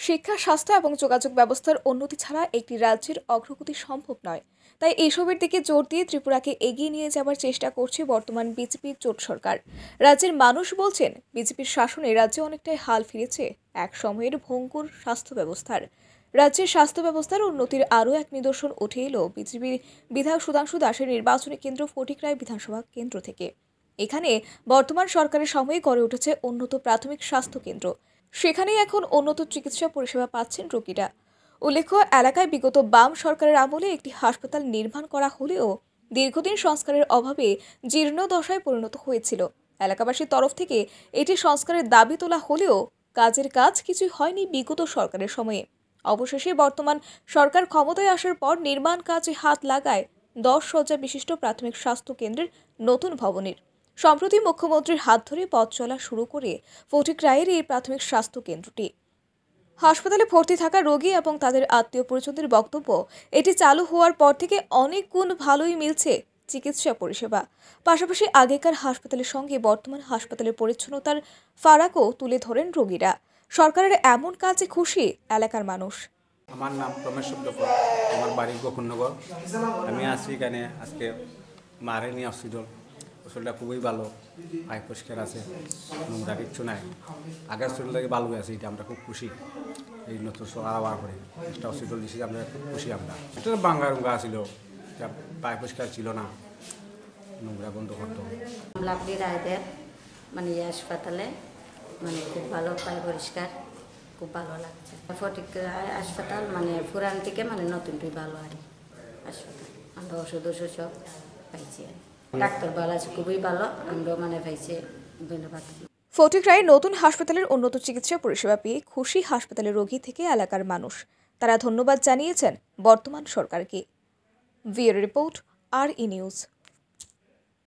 শিক্ষা, স্বাস্থ্য এবং যোগাযোগ ব্যবস্থার উন্নতি ছাড়া একটি রাজ্যের অগ্রগতি সম্ভব নয়। তাই এসবের দিকে জোর দিয়ে ত্রিপুরাকে এগিয়ে নিয়ে যাবার চেষ্টা করছে বর্তমান বিজেপির জোট সরকার। রাজ্যের মানুষ বলছেন, বিজেপির শাসনে রাজ্যে অনেকটাই হাল ফিরেছে এক সময়ের ভঙ্গুর স্বাস্থ্য ব্যবস্থার। রাজ্যের স্বাস্থ্য ব্যবস্থার উন্নতির আরও এক নিদর্শন উঠে এলো বিজেপির বিধায়ক সুধাংশু দাসের নির্বাচনী কেন্দ্র ফটিকরায় বিধানসভা কেন্দ্র থেকে। এখানে বর্তমান সরকারের সময়ে গড়ে উঠেছে উন্নত প্রাথমিক স্বাস্থ্য কেন্দ্র। সেখানেই এখন উন্নত চিকিৎসা পরিষেবা পাচ্ছেন রোগীরা। উল্লেখ্য, এলাকায় বিগত বাম সরকারের আমলে একটি হাসপাতাল নির্মাণ করা হলেও দীর্ঘদিন সংস্কারের অভাবে জীর্ণ দশায় পরিণত হয়েছিল। এলাকাবাসীর তরফ থেকে এটি সংস্কারের দাবি তোলা হলেও কাজের কাজ কিছুই হয়নি বিগত সরকারের সময়ে। অবশেষে বর্তমান সরকার ক্ষমতায় আসার পর নির্মাণ কাজে হাত লাগায় 10 শয্যা বিশিষ্ট প্রাথমিক স্বাস্থ্য কেন্দ্রের নতুন ভবনের। সম্প্রতি মুখ্যমন্ত্রীর হাত ধরে পথ চলা শুরু করে ফটিকরায়ের এই প্রাথমিক স্বাস্থ্য কেন্দ্রটি। হাসপাতালে ভর্তি থাকা রোগী এবং তাদের আত্মীয় পরিজনদের বক্তব্য, এটি চালু হওয়ার পর থেকে অনেক গুণ ভালোই মিলছে চিকিৎসা পরিষেবা। পাশাপাশি আগেকার হাসপাতালের সঙ্গে বর্তমান হাসপাতালের পরিচ্ছন্নতার ফারাকও তুলে ধরেন রোগীরা। সরকারের এমন কাজে খুশি এলাকার মানুষ। আমার নাম রমেশ শব্দকর, আমার বাড়ি গোকুলনগর। আমি আছি এখানে আজকে মারে নিয়ে হসপিটালটা খুবই ভালো, পাইপ পরিষ্কার আছে, নোংরা কিচ্ছু নাই। আগের হসপিটাল থেকে ভালো আছে, এটা আমরা খুব খুশি। এই নতুন সরকার হওয়ার পরে একটা হসপিটাল দিচ্ছি, আমরা খুব খুশি। আমরা এটা বাঙ্গা রুঙ্গা ছিল, পাইপ পরিষ্কার ছিল না, নোংরা বন্ধ করতো। লাভলি রায়দের মানে হাসপাতালে মানে খুব ভালো, পাইপ পরিষ্কার, খুব ভালো লাগছে। ফটিকরায় হাসপাতাল মানে পুরান থেকে মানে নতুনটাই ভালো আর হাসপাতাল। আমরা ওষুধ সব পাইছি, ডাক্তার ভালো আছে, খুবই ভালো। আমরাও মানে পাইছি, ধন্যবাদ। ফটিকরায় নতুন হাসপাতালের উন্নত চিকিৎসা পরিষেবা পেয়ে খুশি হাসপাতালের রোগী থেকে এলাকার মানুষ। তারা ধন্যবাদ জানিয়েছেন বর্তমান সরকারকে। Video report, RE news.